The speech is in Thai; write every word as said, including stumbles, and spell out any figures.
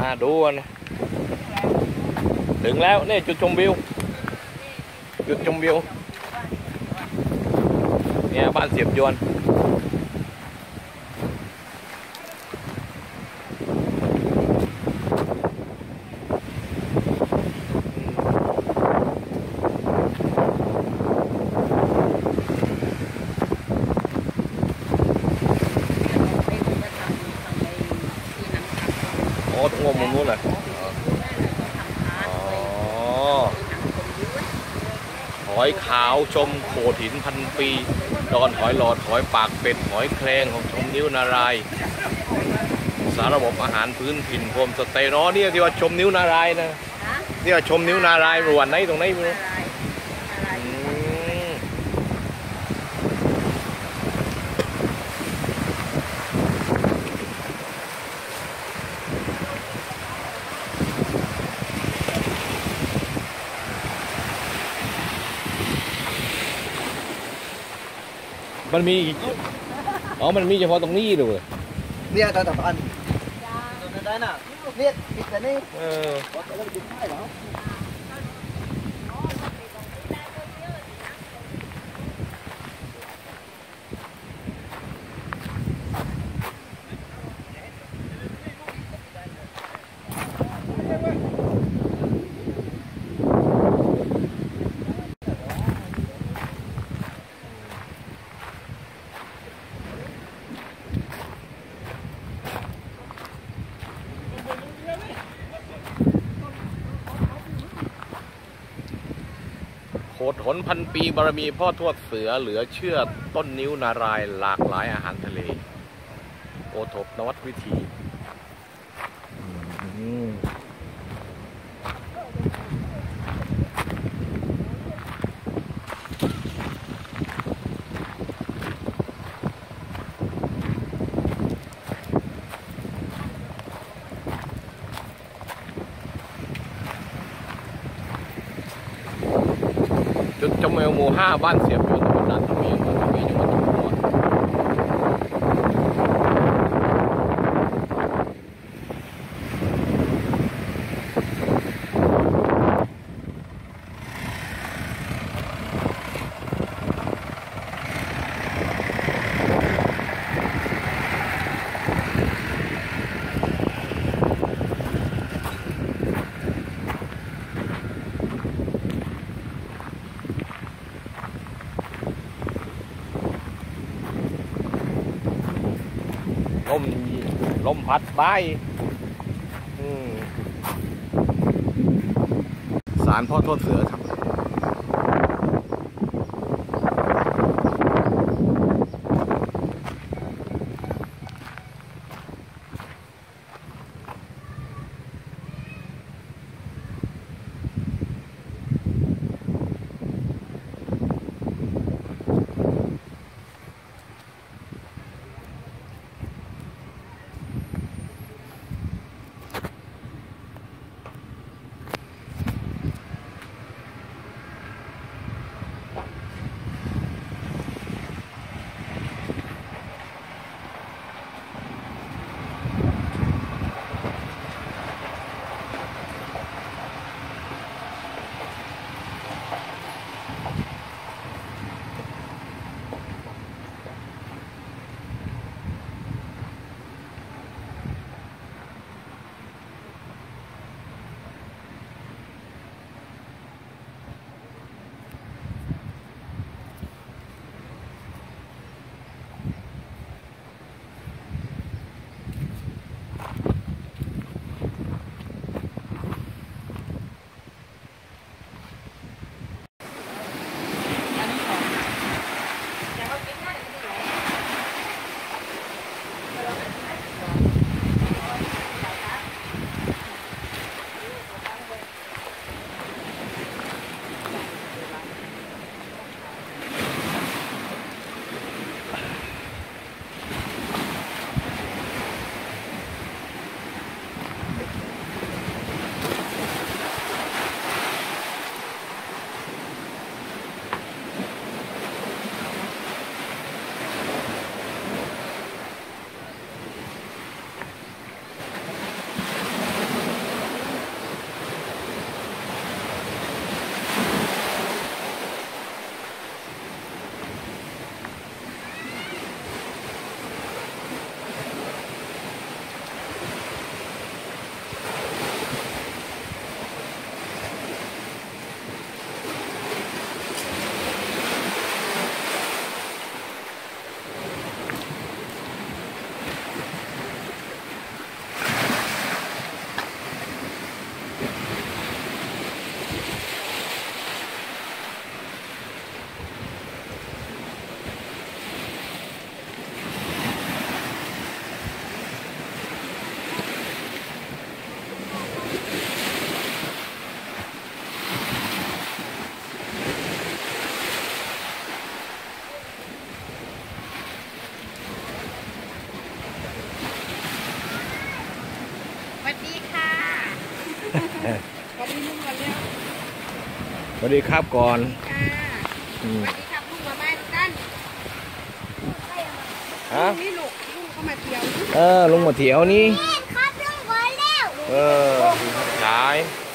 มาดูนะถึงแล้วนี่จุดชมวิวจุดชมวิวเนี่ยบ้านเสียบยวนอ๋อตรงงมมุมนู้นเลยหอยขาวชมโขดหินพันปีดอนหอยหลอดหอยปากเป็ดหอยแครงของชมนิ้วนารายสารระบบอาหารพื้นถิ่นโฮมสเตย์เนาะเนี่ยที่ว่าชมนิ้วนารายนะนี่ว่าชมนิ้วนารายรวนไหนตรงไหนไม่รู้มันมีอ๋อมันมีเฉพาะตรงนี้ด้วยเนี่ยตอนต่ออันได้น่ะเนี่ยปิดแต่นี่เออโขดหนพันปีบารมีพ่อทวดเสือเหลือเชื่อต้นนิ้วนารายหลากหลายอาหารทะเลโอทบนวัตวิธีจุดชมวิวหมู่ห้าบ้านเสียบอยู่ตำบลด่านทวีอำเภอทวีจังหวัดชุมพรลมลมพัดใบศาลพ่อทวดเสือครับสวัสดีลุงก่อนเร็วสวัสดีครับก่อนค่ะสวัสดีครับลุงมาบ้านกันฮะนี่ลูกลุงเข้ามาเที่ยวเออลุงมาเที่ยวนี่ครับลุงก่อนเร็วเออขาย